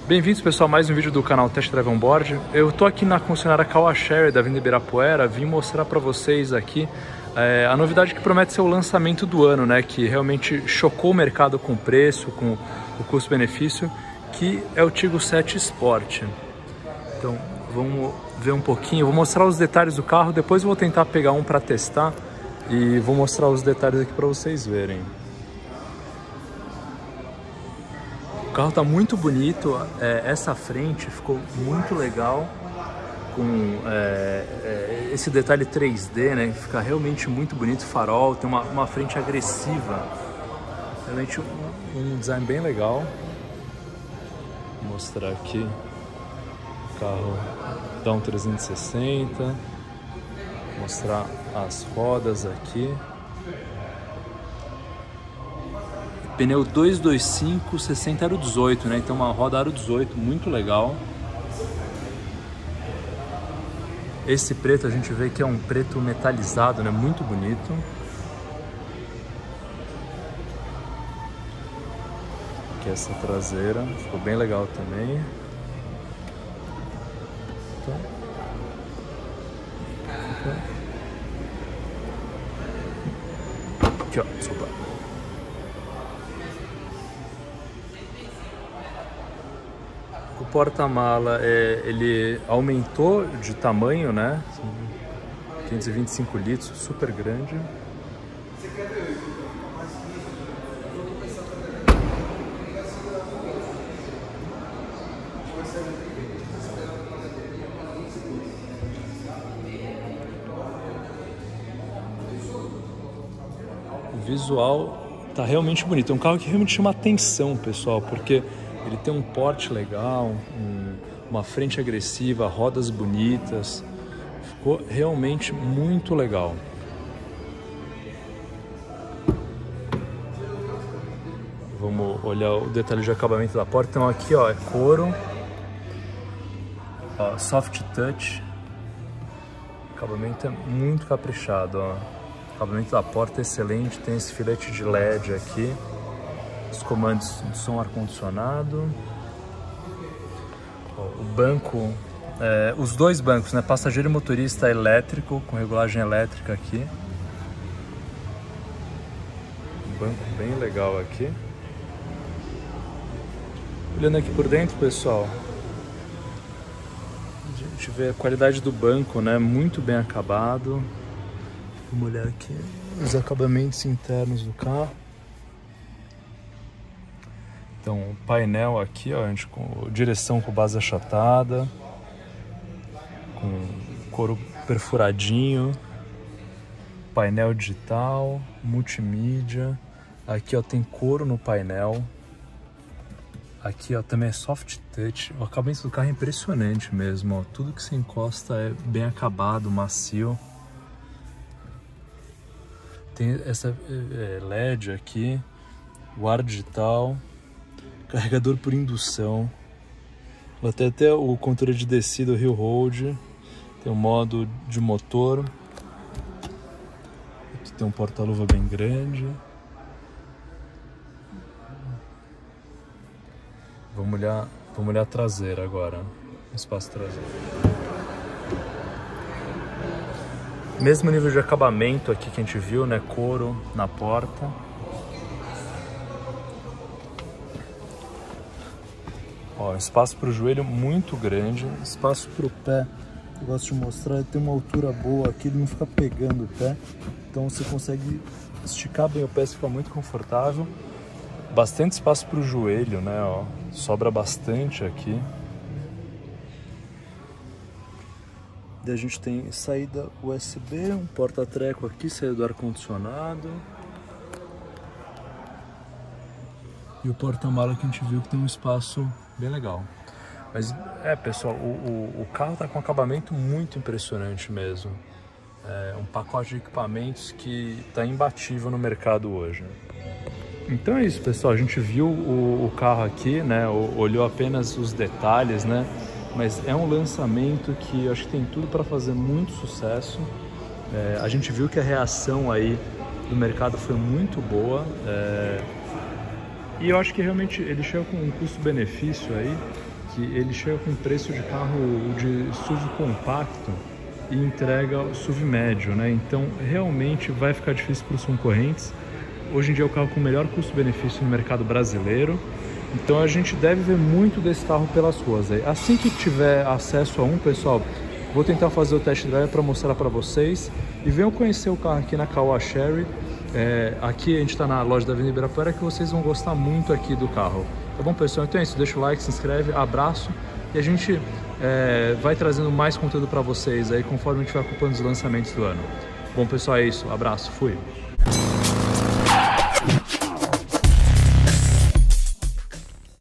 Bem-vindos, pessoal, a mais um vídeo do canal Test Drive On Board. Eu tô aqui na concessionária Caoa Chery da Avenida Ibirapuera. Vim mostrar para vocês aqui a novidade que promete ser o lançamento do ano, né? Que realmente chocou o mercado com o preço, com o custo-benefício, que é o Tiggo 7 Sport. Então, vamos ver um pouquinho. Eu vou mostrar os detalhes do carro, depois eu vou tentar pegar um para testar e vou mostrar os detalhes aqui para vocês verem. O carro tá muito bonito, essa frente ficou muito legal, com esse detalhe 3D, né? Fica realmente muito bonito, farol, tem uma frente agressiva, realmente um design bem legal. Vou mostrar aqui, o carro dá um 360, mostrar as rodas aqui. Pneu 225 60 aro 18, né? Então uma roda aro 18, muito legal. Esse preto a gente vê que é um preto metalizado, né? Muito bonito. Aqui essa traseira, ficou bem legal também. Aqui, ó, desculpa. O porta-mala, ele aumentou de tamanho, né? 525 litros, super grande. O visual tá realmente bonito. É um carro que realmente chama atenção, pessoal, porque ele tem um porte legal, uma frente agressiva, rodas bonitas. Ficou realmente muito legal. Vamos olhar o detalhe de acabamento da porta. Então aqui, ó, é couro, ó, soft touch. O acabamento é muito caprichado, ó. O acabamento da porta é excelente, tem esse filete de LED aqui. Os comandos de som ar-condicionado. O banco, os dois bancos, né? Passageiro e motorista elétrico, com regulagem elétrica aqui. Um banco bem legal aqui. Olhando aqui por dentro, pessoal, a gente vê a qualidade do banco, né? Muito bem acabado. Vamos olhar aqui os acabamentos internos do carro. Então, o painel aqui, ó, com direção com base achatada, com couro perfuradinho, painel digital, multimídia. Aqui, ó, tem couro no painel. Aqui, ó, também é soft touch. O acabamento do carro é impressionante mesmo, ó. Tudo que se encosta é bem acabado, macio. Tem essa LED aqui, o ar digital. Carregador por indução. Ela tem até o controle de descida, o Hill Hold. Tem um modo de motor. Aqui tem um porta-luva bem grande. Vamos olhar a traseira agora. O espaço traseiro. Mesmo nível de acabamento aqui que a gente viu, né? Couro na porta. Ó, espaço para o joelho muito grande, espaço para o pé, eu gosto de mostrar, ele tem uma altura boa aqui, ele não fica pegando o pé, então você consegue esticar bem o pé, fica muito confortável. Bastante espaço para o joelho, né, ó, sobra bastante aqui. Daí a gente tem saída USB, um porta-treco aqui, saída do ar-condicionado. E o porta-mala que a gente viu que tem um espaço bem legal. Mas pessoal, o carro tá com um acabamento muito impressionante mesmo. É um pacote de equipamentos que tá imbatível no mercado hoje. Então é isso, pessoal, a gente viu o carro aqui, né? Olhou apenas os detalhes, né? Mas é um lançamento que eu acho que tem tudo para fazer muito sucesso. A gente viu que a reação aí do mercado foi muito boa. E eu acho que realmente ele chega com um custo-benefício aí que ele chega com preço de carro de SUV compacto e entrega o SUV médio, né? Então realmente vai ficar difícil para os concorrentes. Hoje em dia é o carro com o melhor custo-benefício no mercado brasileiro. Então a gente deve ver muito desse carro pelas ruas aí. Assim que tiver acesso a um, pessoal, vou tentar fazer o test drive para mostrar para vocês. E venham conhecer o carro aqui na Caoa Chery. Aqui a gente está na loja da Avenida Ibirapuera, que vocês vão gostar muito aqui do carro. Tá bom, pessoal? Então é isso. Deixa o like, se inscreve, abraço. E a gente vai trazendo mais conteúdo para vocês aí conforme a gente vai acompanhando os lançamentos do ano. Bom, pessoal, é isso. Abraço. Fui.